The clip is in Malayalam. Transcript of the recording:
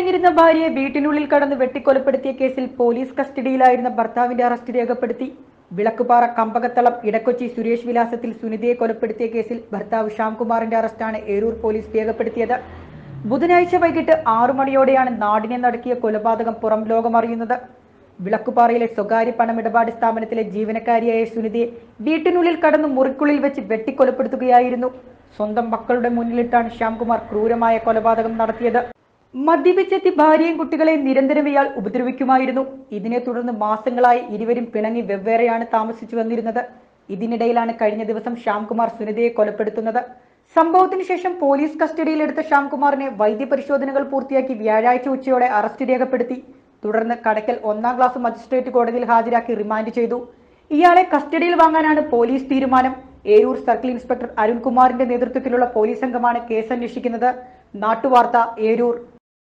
ഉറങ്ങിയിരുന്ന ഭാര്യയെ വീട്ടിനുള്ളിൽ കടന്ന് വെട്ടിക്കൊലപ്പെടുത്തിയ കേസിൽ പോലീസ് കസ്റ്റഡിയിലായിരുന്ന ഭർത്താവിന്റെ അറസ്റ്റ് രേഖപ്പെടുത്തി. വിളക്കുപാറ കമ്പകത്തളം ഇടക്കൊച്ചി സുരേഷ് വിലാസത്തിൽ സുനിതയെ കൊലപ്പെടുത്തിയ കേസിൽ ഭർത്താവ് ശ്യാംകുമാറിന്റെ അറസ്റ്റാണ് ഏരൂർ പോലീസ് രേഖപ്പെടുത്തിയത്. ബുധനാഴ്ച വൈകിട്ട് 6 മണിയോടെയാണ് നാടിനെ നടുക്കിയ കൊലപാതകം പുറം ലോകമറിയുന്നത്. വിളക്കുപാറയിലെ സ്വകാര്യ പണമിടപാട് സ്ഥാപനത്തിലെ ജീവനക്കാരിയായ സുനിതയെ വീട്ടിനുള്ളിൽ കടന്ന് മുറിക്കുള്ളിൽ വെച്ച് വെട്ടിക്കൊലപ്പെടുത്തുകയായിരുന്നു. സ്വന്തം മക്കളുടെ മുന്നിലിട്ടാണ് ശ്യാംകുമാർ ക്രൂരമായ കൊലപാതകം നടത്തിയത്. മദ്യപിച്ചെത്തി ഭാര്യയും കുട്ടികളെയും നിരന്തരം ഇയാൾ ഉപദ്രവിക്കുമായിരുന്നു. ഇതിനെ തുടർന്ന് മാസങ്ങളായി ഇരുവരും പിണങ്ങി വെവ്വേറെയാണ് താമസിച്ചു വന്നിരുന്നത്. ഇതിനിടയിലാണ് കഴിഞ്ഞ ദിവസം ശ്യാംകുമാർ സുനിതയെ കൊലപ്പെടുത്തുന്നത്. സംഭവത്തിന് ശേഷം പോലീസ് കസ്റ്റഡിയിലെടുത്ത ശ്യാംകുമാറിനെ വൈദ്യപരിശോധനകൾ പൂർത്തിയാക്കി വ്യാഴാഴ്ച ഉച്ചയോടെ അറസ്റ്റ് രേഖപ്പെടുത്തി. തുടർന്ന് കടയ്ക്കൽ 1-ാം ക്ലാസ് മജിസ്ട്രേറ്റ് കോടതിയിൽ ഹാജരാക്കി റിമാൻഡ് ചെയ്തു. ഇയാളെ കസ്റ്റഡിയിൽ വാങ്ങാനാണ് പോലീസ് തീരുമാനം. ഏരൂർ സർക്കിൾ ഇൻസ്പെക്ടർ അരുൺകുമാറിന്റെ നേതൃത്വത്തിലുള്ള പോലീസ് സംഘമാണ് കേസ് അന്വേഷിക്കുന്നത്. നാട്ടുവാർത്ത, ഏരൂർ.